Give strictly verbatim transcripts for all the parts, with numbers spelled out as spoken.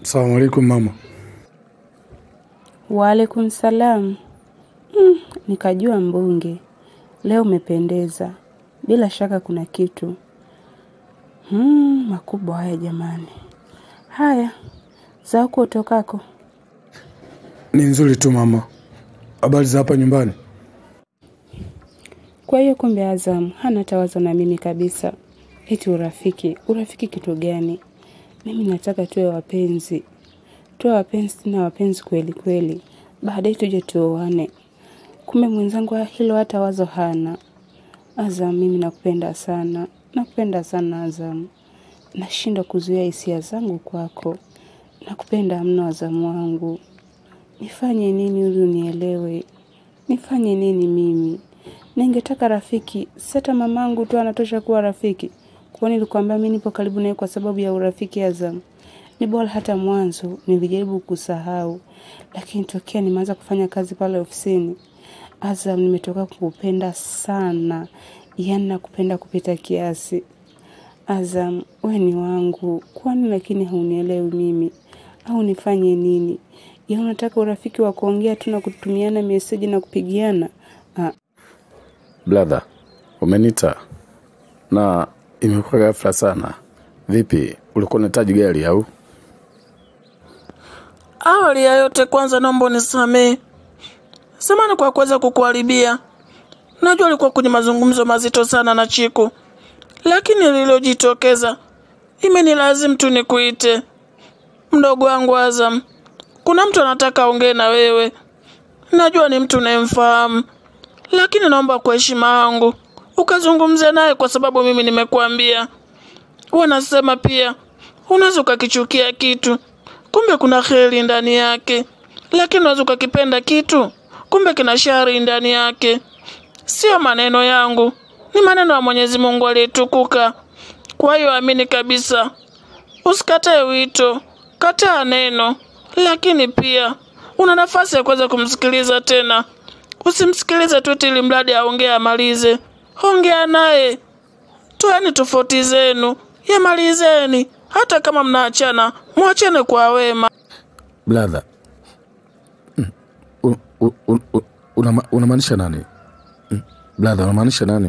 Asalamu alaykum mama. Wa alaykum salam. Mm, nikajua mbunge. Leo umependeza. Bila shaka kuna kitu. Hmm, makubwa haya jamani. Haya, za huko utokako? Ni nzuri tu mama. Habari za hapa nyumbani? Kwa hiyo kumbe Azam hana tawazo na mimi kabisa. Eti urafiki, urafiki kitu gani? Mimi nataka tuwe wapenzi. Tuwe wapenzi na wapenzi kweli kweli. Baadaye tuje tuoane. Kumbe mwenzangu hilo hata wazo hana. Azam, mimi nakupenda sana. Nakupenda sana Azam. Nashindwa kuzuia hisia zangu kwako. Nakupenda mno Azam wangu. Nifanye nini ili unielewe? Nifanye nini mimi? Ningetaka rafiki, sasa mamangu tu anatosha kuwa rafiki. Kwani nilikwambia mimi nipo karibu naye kwa sababu ya urafiki Azam. Ni bora hata mwanzo nilijaribu kusahau, lakini tokea nimeanza kufanya kazi pale ofisini, Azam, nimetoka kukupenda sana. Yaani nakupenda kupita kiasi. Azam, wewe ni wangu. Kwani lakini haunielewi mimi? Au nifanye nini? Ya unataka urafiki wa kuongea tu na kutumiana message na kupigiana? Ah. Brother, umenita na imekuwa ghafla sana. Vipi, ulikuwa unahitaji gari au? Awali ya yote kwanza naomba unisamee. Samahani kwa kuweza kukuharibia. Najua ulikuwa kwenye mazungumzo mazito sana na Chiku. Lakini lililojitokeza imenilazimu tu nikuite. Mdogo wangu Azam, kuna mtu anataka aongee na wewe. Najua ni mtu unayemfahamu. Lakini naomba kwa heshima yangu ukazungumze naye kwa sababu mimi nimekuambia. Wanasema pia unaweza ukakichukia kitu, kumbe kuna kheri ndani yake. Lakini unaweza ukakipenda kitu, kumbe kina shari ndani yake. Sio maneno yangu, ni maneno ya Mwenyezi Mungu aliyetukuka. Kwa hiyo amini kabisa. Usikatae wito, kataa neno. Lakini pia una nafasi ya kuweza kumsikiliza tena. Usimsikilize tu ili mradi aongee amalize. Ongea naye. Toeni tofauti zenu, yamalizeni. Hata kama mnaachana, muachane kwa wema. Brother, unamaanisha nani? Brother, unamaanisha nani?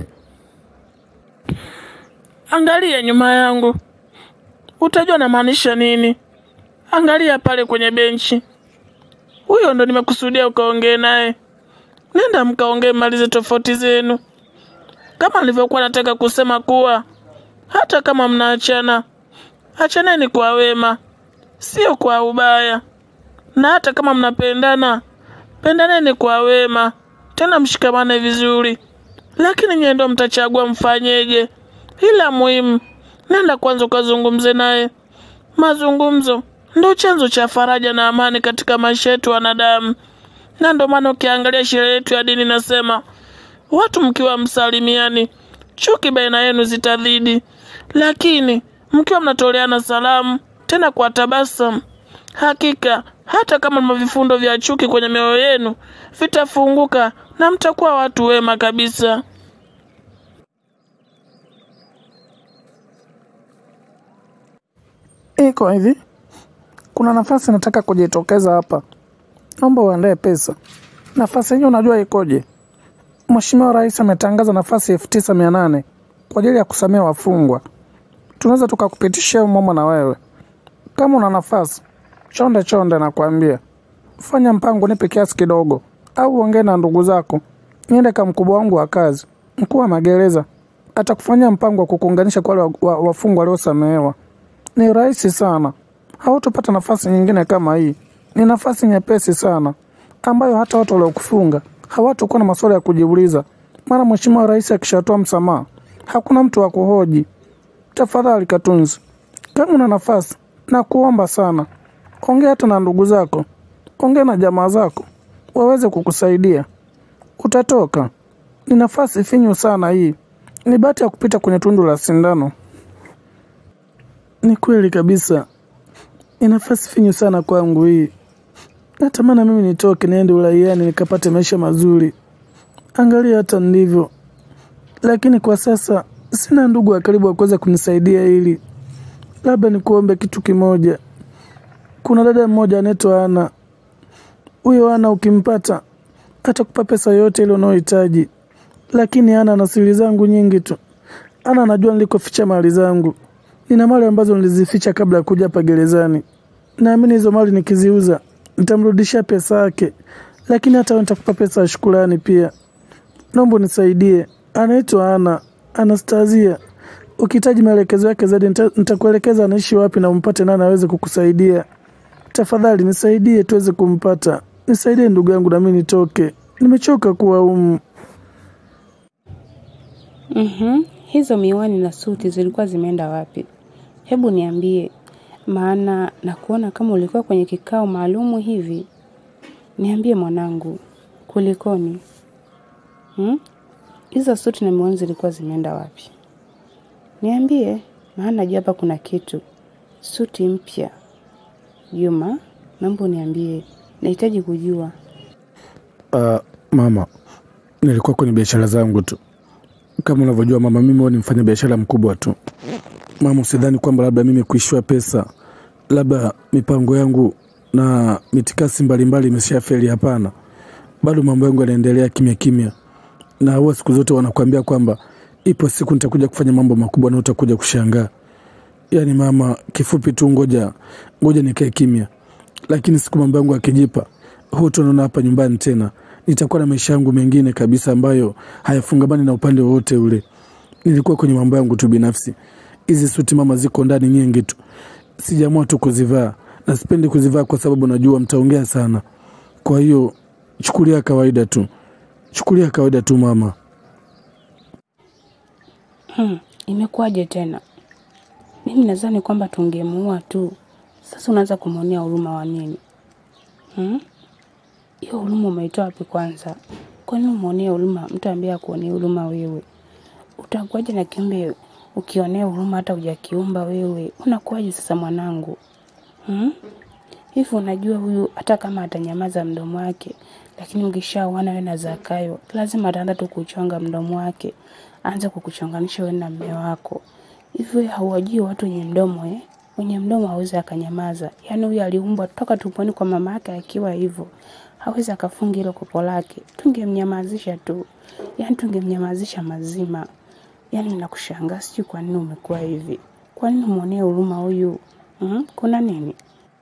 Angalia nyuma yangu, utajua namaanisha nini. Angalia pale kwenye benchi. Huyo ndo nimekusudia ukaongee naye. Nenda mkaongee malize tofauti zenu. Kama nilivyokuwa nataka kusema kuwa hata kama mnaachana, achaneni kwa wema, sio kwa ubaya. Na hata kama mnapendana, pendaneni kwa wema, tena mshikamane vizuri. Lakini nyie ndo mtachagua mfanyeje. Ila muhimu, nenda kwanza ukazungumze naye. Mazungumzo ndo chanzo cha faraja na amani katika maisha yetu wanadamu. Na ndo maana ukiangalia sheria yetu ya dini nasema, watu mkiwa msalimiani, chuki baina yenu zitazidi. Lakini mkiwa mnatoleana salamu, tena kwa tabasamu, hakika hata kama mna vifundo vya chuki kwenye mioyo yenu, vitafunguka na mtakuwa watu wema kabisa. Iko hivi, kuna nafasi nataka kujitokeza hapa. Naomba uandae pesa. Nafasi hiyo unajua ikoje? Mheshimiwa Rais ametangaza nafasi elfu tisa mia nane kwa ajili ya kusamea wafungwa. Tunaweza tukakupitishia mama na wewe. Kama una nafasi, chonde chonde nakwambia. Fanya mpango nipe kiasi kidogo au ongea na ndugu zako. Niende kwa mkubwa wangu wa kazi, mkuu wa magereza. Atakufanyia mpango wa kukuunganisha kwa wale wafungwa waliosamehewa. Ni rahisi sana. Hautopata nafasi nyingine kama hii. Ni nafasi nyepesi sana ambayo hata watu waliokufunga hawatakuwa na maswali ya kujiuliza. Maana Mheshimiwa Rais akishatoa msamaha, hakuna mtu wa kuhoji. Tafadhali Katunzi, kama una nafasi na kuomba sana, ongea hata na ndugu zako, ongea na jamaa zako waweze kukusaidia. Utatoka. Ni nafasi finyu sana hii. Ni bahati ya kupita kwenye tundu la sindano. Ni kweli kabisa. Ni nafasi finyu sana kwangu hii. Natamani mimi nitoke niende uraiani nikapate maisha mazuri. Angalia hata ndivyo. Lakini kwa sasa sina ndugu wa karibu wa kuweza kunisaidia hili. Labda nikuombe kitu kimoja. Kuna dada mmoja anaitwa Ana. Huyo Ana ukimpata atakupa pesa yote ile unayohitaji. Lakini Ana ana siri zangu nyingi tu. Ana anajua nilikoficha mali zangu. Nina mali ambazo nilizificha kabla ya kuja hapa gerezani. Naamini hizo mali nikiziuza nitamrudishia pesa yake. Lakini hata wewe nitakupa pesa ya shukrani pia. Naomba nisaidie. Anaitwa Ana, Anastasia. Ukihitaji maelekezo yake zaidi nitakuelekeza anaishi wapi na umpate nani aweze kukusaidia. Tafadhali nisaidie tuweze kumpata. Nisaidie ndugu yangu na mimi nitoke. Nimechoka kuwa umu. Mhm. Hizo miwani na suti zilikuwa zimeenda wapi? Hebu niambie. Maana na kuona kama ulikuwa kwenye kikao maalumu hivi. Niambie mwanangu. Kulikoni? Hmm? Hizo suti na miwani zilikuwa zimeenda wapi? Niambie, maana najua hapa kuna kitu. Suti mpya. Juma, naomba niambie. Nahitaji kujua. Uh, mama, nilikuwa kwenye biashara zangu tu. Kama unavyojua mama, mimi ni mfanya biashara mkubwa tu. Mama, usidhani kwamba labda mimi kuishiwa pesa, labda mipango yangu na mitikasi mbalimbali imeshafeli. Hapana. Bado mambo yangu yanaendelea kimya kimya. Na huwa siku zote wanakuambia kwamba ipo siku nitakuja kufanya mambo makubwa na utakuja kushangaa. Yaani mama, kifupi tu ngoja, ngoja nikae kimya. Lakini siku mambo yangu yakijipa, hutaona hapa nyumbani tena. Nitakuwa na maisha yangu mengine kabisa ambayo hayafungamani na upande wote ule. Nilikuwa kwenye mambo yangu tu binafsi. Hizi suti mama ziko ndani nyingi tu. Sijaamua tu kuzivaa. Na sipendi kuzivaa kwa sababu najua mtaongea sana. Kwa hiyo chukulia kawaida tu. Chukulia kawaida tu mama. Hmm, imekuwaje tena? Mimi nadhani kwamba tungemuua tu. Sasa unaanza kumwonea huruma wa nini? Hmm? Hiyo huruma umeitoa wapi kwanza? Kwa nini umwonea huruma mtu ambaye akuonea huruma wewe? Utakuwaje na kiumbe ukionea huruma hata hujakiumba wewe? Unakuwaje sasa mwanangu? Hmm? Hivi unajua huyu hata kama atanyamaza mdomo wake, lakini mkishaoana wewe na Zakayo, lazima ataanza tu kuchonga mdomo wake. Anza kukuchonganisha wewe na mume wako. Hivi hauwajui watu wenye mdomo eh? Wenye mdomo hawezi akanyamaza. Yaani huyu aliumbwa toka tumboni kwa mama yake akiwa hivyo. Hawezi akafunga hilo kopo lake. Tungemnyamazisha tu. Yaani tungemnyamazisha mazima. Yaani ninakushangaa sijui kwa nini umekuwa hivi. Kwa nini muonee huruma huyu? Hmm? Kuna nini?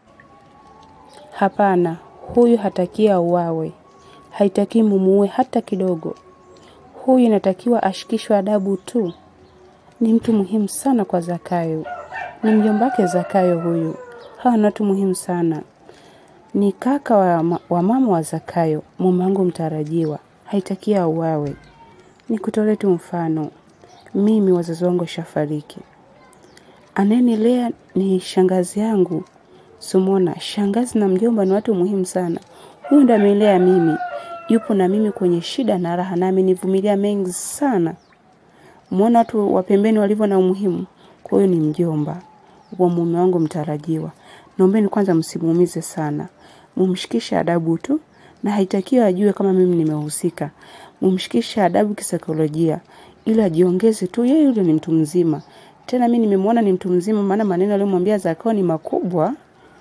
Hapana, huyu hatakia uwawe. Haitaki mumuue hata kidogo. Huyu inatakiwa ashikishwe adabu tu. Ni mtu muhimu sana kwa Zakayo. Ni mjomba wake Zakayo huyu. Hawa ni watu muhimu sana. Ni kaka wa, ma, wa mama wa Zakayo, mume wangu mtarajiwa. Haitakia uwawe. Nikutolee tu mfano. Mimi wazazi wangu washafariki. Anayenilea ni shangazi yangu. Sumona, shangazi na mjomba ni watu muhimu sana. Huyu ndo amelea mimi. Yupo na mimi kwenye shida na raha na amenivumilia mengi sana. Muona watu wa pembeni walivyo na umuhimu. Kwa hiyo ni mjomba wa mume wangu mtarajiwa. Naombeni kwanza msimuumize sana. Mumshikishe adabu tu na haitakiwi ajue kama mimi nimehusika. Mumshikishe adabu kisaikolojia ili ajiongeze tu, yeye yule ni mtu mzima. Tena mimi nimemwona ni mtu mzima maana maneno aliyomwambia Zakayo ni makubwa.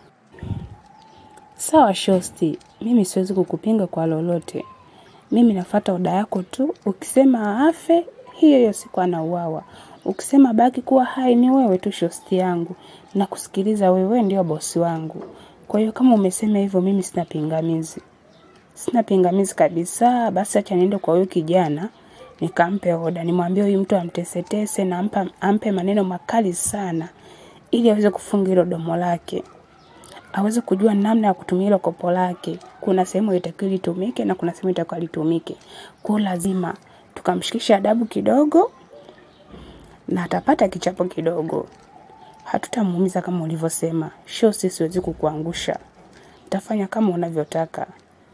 Sawa shosti, mimi siwezi kukupinga kwa lolote. Mimi nafuata oda yako tu. Ukisema afe, hiyo hiyo siku anauawa. Ukisema baki kuwa hai, ni wewe tu shosti yangu. Na kusikiliza wewe ndio bosi wangu. Kwa hiyo kama umesema hivyo mimi sina pingamizi. Sina pingamizi kabisa. Basi acha niende kwa huyu kijana nikampe oda. Nimwambie huyu mtu amtesetese na ampa, ampe maneno makali sana ili aweze kufunga hilo domo lake. Aweze kujua namna ya kutumia hilo kopo lake. Kuna sehemu itakiwa litumike na kuna sehemu itakiwa litumike. Kwa lazima tukamshikisha adabu kidogo na atapata kichapo kidogo. Hatutamuumiza kama ulivyosema. Sio sisi siwezi kukuangusha. Tafanya kama unavyotaka.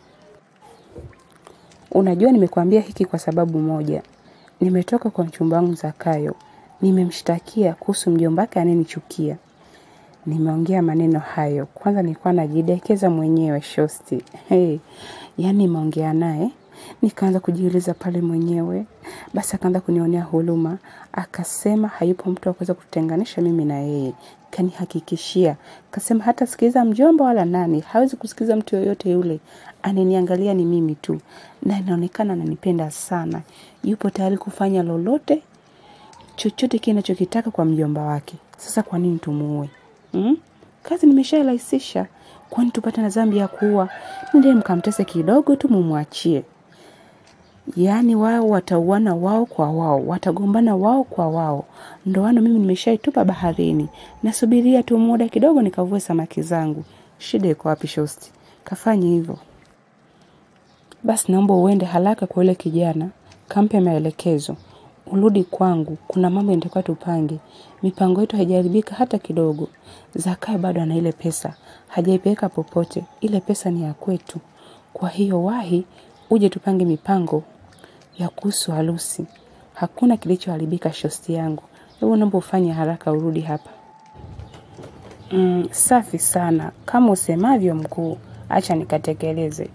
Unajua nimekuambia hiki kwa sababu moja. Nimetoka kwa mchumba wangu Zakayo. Nimemshtakia kuhusu mjomba wake anayenichukia. Nimeongea maneno hayo. Kwanza nilikuwa najidekeza mwenyewe shosti. Hey, yani nimeongea naye. Nikaanza kujiuliza pale mwenyewe. Basi akaanza kunionea huruma. Akasema hayupo mtu wa kuweza kutenganisha mimi na yeye. kanihakikishia. Kasema hata sikiza mjomba wala nani, hawezi kusikiza mtu yoyote yule. Ananiangalia ni mimi tu. Na inaonekana ananipenda sana. Yupo tayari kufanya lolote, chochote kinachokitaka kwa mjomba wake. Sasa kwa nini tumuue? Hmm? Kazi nimeshairahisisha. Kwani tupate na dhambi ya kuua? Ndiye mkamtese kidogo tu mumwachie. Yaani wao watauana wao kwa wao, watagombana wao kwa wao. Ndoano mimi nimeshaitupa baharini. Nasubiria tu muda kidogo nikavue samaki zangu. Shida iko wapi shosti? Kafanye hivyo. Basi naomba uende haraka kwa yule kijana, kampe maelekezo. Urudi kwangu, kuna mambo nitakuwa tupange. Mipango yetu haijaribika hata kidogo. Zakayo bado ana ile pesa, hajaipeleka popote. Ile pesa ni ya kwetu. Kwa hiyo wahi uje tupange mipango ya kuhusu harusi. Hakuna kilichoharibika shosti yangu. Hebu naomba ufanye haraka urudi hapa. Mm, safi sana. Kama usemavyo mkuu, acha nikatekeleze.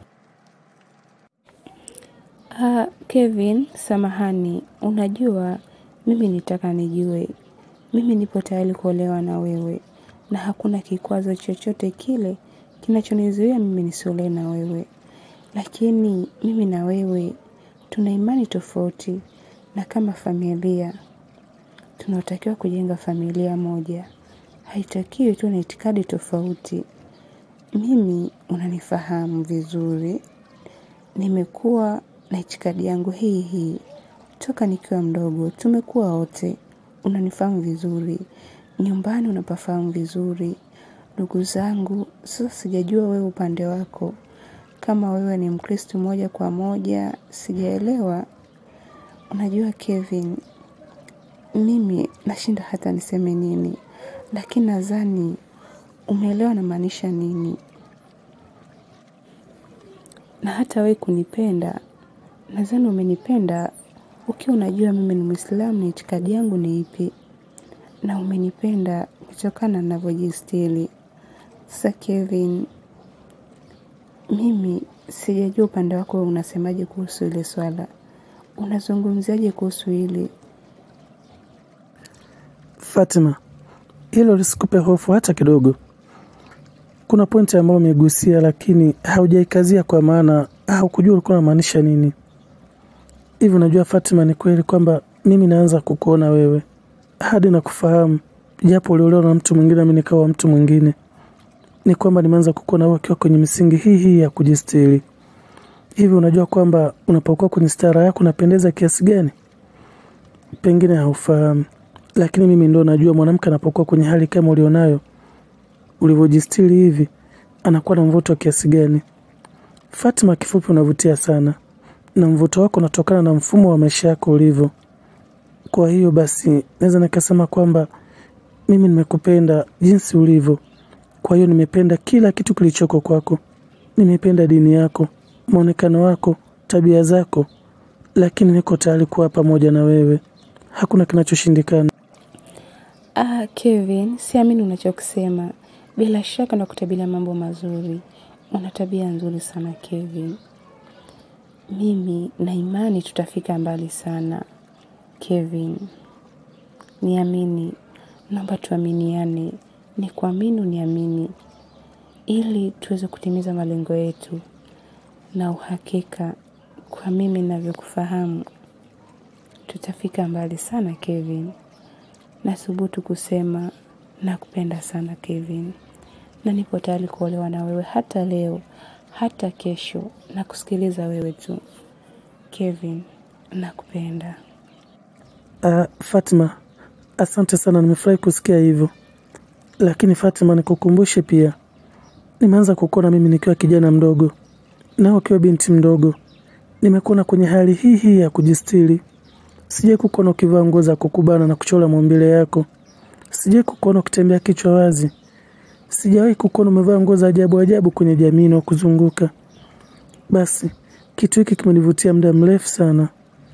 Ah, Kevin, samahani, unajua mimi nitaka nijue. Mimi nipo tayari kuolewa na wewe na hakuna kikwazo chochote kile kinachonizuia mimi nisiolewe na wewe. Lakini mimi na wewe tuna imani tofauti, na kama familia tunatakiwa kujenga familia moja. Haitakiwi tu na itikadi tofauti. Mimi unanifahamu vizuri. Nimekuwa na itikadi yangu hii hii toka nikiwa mdogo. Tumekuwa wote. Unanifahamu vizuri. Nyumbani unapafahamu vizuri. Ndugu zangu, sasa sijajua wewe upande wako. Kama wewe ni Mkristo moja kwa moja, sijaelewa. Unajua Kevin, mimi nashinda hata niseme nini. Lakini nadhani umeelewa namaanisha nini. Na hata wewe kunipenda, nadhani umenipenda ukiwa unajua mimi ni Muislamu na itikadi yangu ni ipi. Na umenipenda kutokana na ninavyojistiri. Sasa Kevin, mimi sijajua upande wako unasemaje kuhusu ile swala. Unazungumziaje kuhusu hili? Fatima, hilo lisikupe hofu hata kidogo. Kuna pointi ambayo umegusia lakini haujaikazia kwa maana haukujua ulikuwa unamaanisha nini. Hivi unajua Fatima, ni kweli kwamba mimi naanza kukuona wewe hadi na kufahamu, japo uliolewa na mtu mwingine mimi nikawa mtu mwingine. Ni kwamba nimeanza kukuona wewe ukiwa kwenye misingi hii hii ya kujistiri. Hivi unajua kwamba unapokuwa kwenye stara yako unapendeza kiasi gani? Pengine haufahamu, lakini mimi ndo najua mwanamke anapokuwa kwenye hali kama ulionayo, ulivyojistiri hivi, anakuwa na mvuto kiasi gani. Fatima, kifupi unavutia sana. Na mvuto wako unatokana na mfumo wa maisha yako ulivyo. Kwa hiyo basi naweza nikasema kwamba mimi nimekupenda jinsi ulivyo. Kwa hiyo nimependa kila kitu kilichoko kwako. Nimependa dini yako, muonekano wako, tabia zako. Lakini niko tayari kuwa pamoja na wewe. Hakuna kinachoshindikana. Ah, Kevin, siamini unachokisema. Bila shaka nakutabia mambo mazuri. Una tabia nzuri sana Kevin. Mimi na imani tutafika mbali sana. Kevin, niamini. Naomba tuaminiane. Ni kuamini uniamini. Ili tuweze kutimiza malengo yetu. Na uhakika kwa mimi ninavyokufahamu tutafika mbali sana Kevin. Nathubutu kusema nakupenda sana Kevin. Na nipo tayari kuolewa na wewe hata leo, hata kesho, na kusikiliza wewe tu. Kevin, nakupenda. Uh, Fatima, asante sana, nimefurahi kusikia hivyo. Lakini Fatima, nikukumbushe pia, nimeanza kukuona mimi nikiwa kijana mdogo, na ukiwa binti mdogo. Nimekuona kwenye hali hii hii ya kujistiri. Sije kukuona ukivaa nguo za kukubana na kuchora maumbile yako. Sije kukuona ukitembea kichwa wazi. Sijawahi kukuona umevaa nguo za ajabu ajabu kwenye jamii na kuzunguka. Basi kitu hiki kimenivutia muda mrefu sana.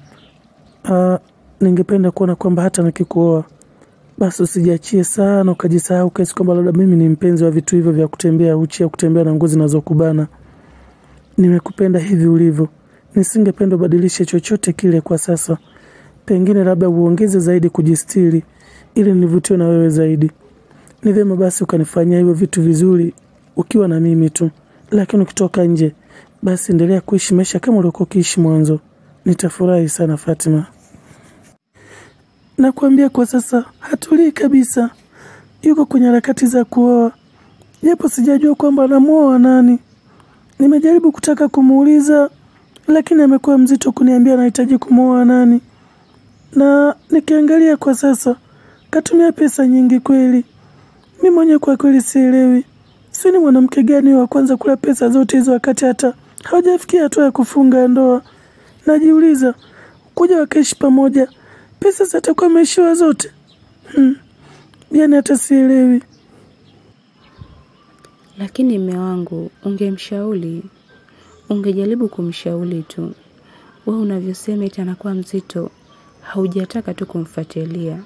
Ah, ningependa kuona kwamba hata nikikuoa basi usijiachie sana ukajisahau kiasi kwamba labda mimi ni mpenzi wa vitu hivyo vya kutembea uchi au kutembea na nguo zinazokubana. Nimekupenda hivi ulivyo. Nisingependa ubadilishe chochote kile kwa sasa. Pengine labda uongeze zaidi kujistiri ili nivutiwe na wewe zaidi. ni vyema basi ukanifanyia hivyo vitu vizuri ukiwa na mimi tu, lakini ukitoka nje basi endelea kuishi maisha kama ulivyokuwa ukiishi mwanzo. Nitafurahi sana Fatima. Nakwambia kwa sasa hatulii kabisa. Yuko kwenye harakati za kuoa. Japo sijajua kwamba anamuoa nani. Nimejaribu kutaka kumuuliza, lakini amekuwa mzito kuniambia anahitaji kumuoa nani. Na nikiangalia kwa sasa katumia pesa nyingi kweli. Mimi mwenyewe kwa kweli sielewi. Si ni mwanamke gani wa kwanza kula pesa zote hizo wakati hata haujafikia hatua ya kufunga ndoa. Najiuliza, kuja wakaishi pamoja, pesa zitakuwa ameishiwa zote. Hmm. Yaani hata sielewi. Lakini mume wangu, ungemshauri, ungejaribu kumshauri tu. Wewe unavyosema eti anakuwa mzito, haujataka tu kumfuatilia.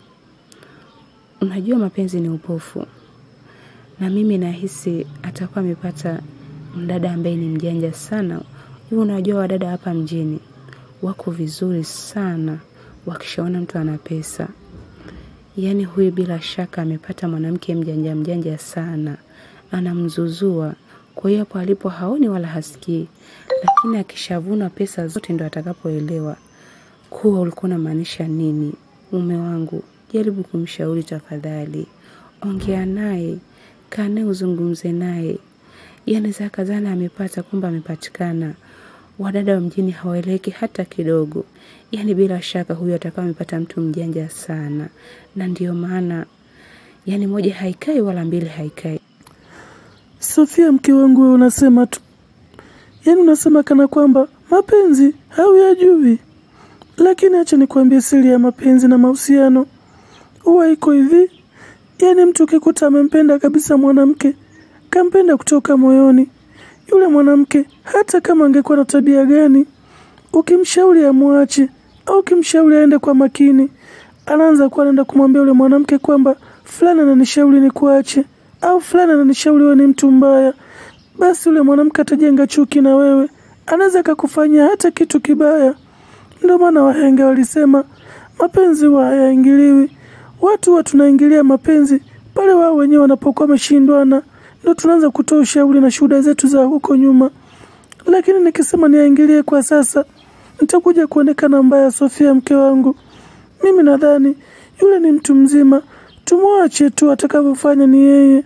Unajua mapenzi ni upofu. Na mimi nahisi atakuwa amepata mdada ambaye ni mjanja sana. Hiyo unajua wadada hapa mjini wako vizuri sana wakishaona mtu ana pesa. Yaani huyu bila shaka amepata mwanamke mjanja mjanja sana. Anamzuzua. Kwa hiyo hapo alipo haoni wala hasikii. Lakini akishavuna pesa zote ndo atakapoelewa kuwa ulikuwa unamaanisha nini. Mume wangu, jaribu kumshauri tafadhali. Ongea naye, kaa naye uzungumze naye. Yaani za kazana amepata kumbe amepatikana. Wadada wa mjini hawaeleweki hata kidogo. Yaani bila shaka huyu atakuwa amepata mtu mjanja sana. Na ndio maana yaani moja haikai wala mbili haikai. Sofia, mke wangu, wewe unasema tu. Yaani unasema kana kwamba mapenzi hauyajui. Lakini acha nikwambie siri ya mapenzi na mahusiano. Huwa iko hivi. Yaani mtu ukikuta amempenda kabisa mwanamke, kampenda kutoka moyoni. Yule mwanamke hata kama angekuwa na tabia gani, ukimshauri amwache au ukimshauri aende kwa makini, anaanza kuwa anaenda kumwambia yule mwanamke kwamba fulani ananishauri ni kuache au fulani ananishauri wewe ni mtu mbaya. Basi yule mwanamke atajenga chuki na wewe. Anaweza kukufanyia hata kitu kibaya. Ndio maana wahenga walisema mapenzi huwa hayaingiliwi. Watu wa tunaingilia mapenzi pale wao wenyewe wanapokuwa wameshindwana. Ndio tunaanza kutoa ushauri na shuhuda zetu za huko nyuma. Lakini nikisema niingilie kwa sasa, nitakuja kuonekana mbaya. Sofia, mke wangu, mimi nadhani yule ni mtu mzima. Tumwache tu, atakavyofanya ni yeye.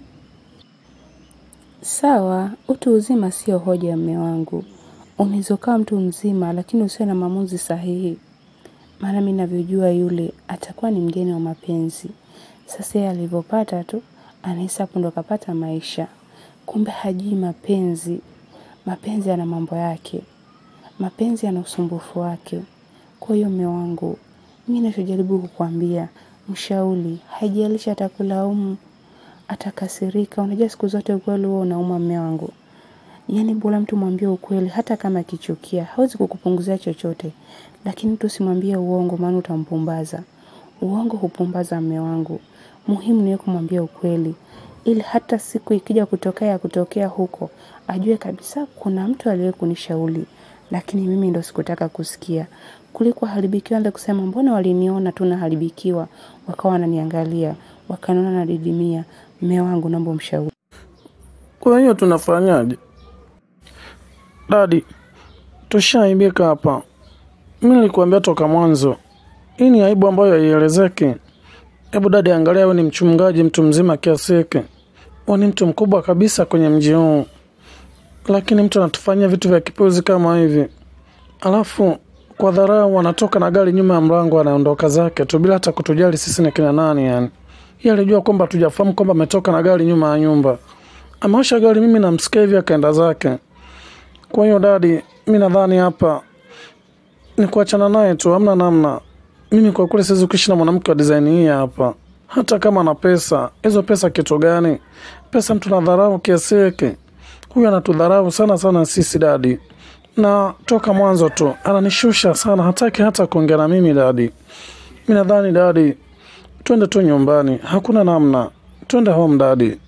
Sawa, utu uzima sio hoja ya mume wangu. Unaweza kuwa mtu mzima lakini usiwe na maamuzi sahihi. Maana mimi ninavyojua yule atakuwa ni mgeni wa mapenzi. Sasa yeye alivyopata tu anahisi hapo ndo kapata maisha. Kumbe hajui mapenzi. Mapenzi yana mambo yake. Mapenzi yana usumbufu wake. Kwa hiyo mume wangu, mimi ninachojaribu kukuambia, mshauri, haijalishi atakulaumu, atakasirika. Unajua siku zote ukweli huo unauma mume wangu. Yaani bora mtu mwambie ukweli hata kama akichukia, hawezi kukupunguzia chochote. Lakini mtu simwambie uongo maana utampumbaza. Uongo hupumbaza mume wangu. Muhimu ni kumwambia ukweli. Ili hata siku ikija kutokea kutokea huko, ajue kabisa kuna mtu aliye kunishauri. Lakini mimi ndo sikutaka kusikia. Kuliko haribikiwa ndio kusema mbona waliniona tunaharibikiwa, wakawa wananiangalia, wakaniona nadidimia. Mume wangu, naomba mshauri. Kwa hiyo tunafanyaje? Dadi, tushaibika hapa. Mimi nilikwambia toka mwanzo, hii ni aibu ambayo haielezeki. Hebu dadi, angalia, wewe ni mchungaji mtu mzima kiasi hiki. Wewe ni mtu mkubwa kabisa kwenye mji huu. Lakini mtu anatufanyia vitu vya kipuzi kama hivi. Alafu kwa dharau wanatoka na gari nyuma ya mlango, anaondoka zake tu bila hata kutujali sisi ni kina nani yani. Yeye alijua kwamba hatujafahamu kwamba ametoka na gari nyuma ya nyumba. Ameosha gari, mimi namsikia hivi akaenda zake. Kwa hiyo dadi, mimi nadhani hapa ni kuachana naye tu, hamna namna. Mimi kwa kweli siwezi kuishi na mwanamke wa design hii hapa. Hata kama ana pesa, hizo pesa kitu gani? Pesa mtu anadharau kiasi hiki. Huyu anatudharau sana sana sisi dadi. Na toka mwanzo tu ananishusha sana, hataki hata kuongea na mimi dadi. Mimi nadhani dadi, twende tu nyumbani, hakuna namna. Twende home dadi.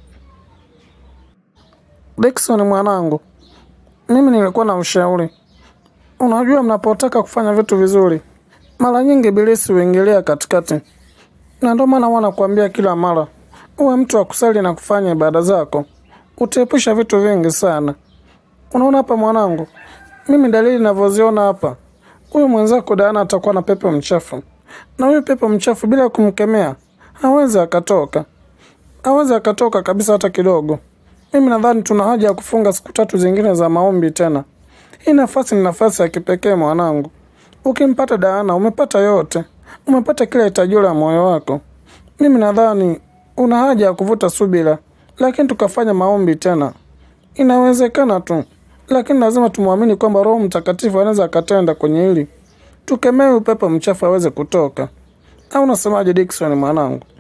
Dickson mwanangu, mimi nilikuwa na ushauri. Unajua mnapotaka kufanya vitu vizuri, mara nyingi ibilisi huingilia katikati. Na ndio maana wanakuambia kila mara uwe mtu wa kusali na kufanya ibada zako, utaepusha vitu vingi sana. Unaona hapa mwanangu, mimi dalili ninavyoziona hapa, huyu mwenzako Diana atakuwa na pepo mchafu. Na huyu pepo mchafu bila kumkemea hawezi akatoka. Hawezi akatoka kabisa hata kidogo. Mimi nadhani tuna haja ya kufunga siku tatu zingine za maombi tena. Hii nafasi ni nafasi ya kipekee mwanangu. Ukimpata Diana umepata yote. Umepata kila hitaji la moyo wako. Mimi nadhani una haja ya kuvuta subira, lakini tukafanya maombi tena. Inawezekana tu, lakini lazima tumwamini kwamba Roho Mtakatifu anaweza akatenda kwenye hili. Tukemee upepo mchafu aweze kutoka. Au unasemaje Dickson mwanangu?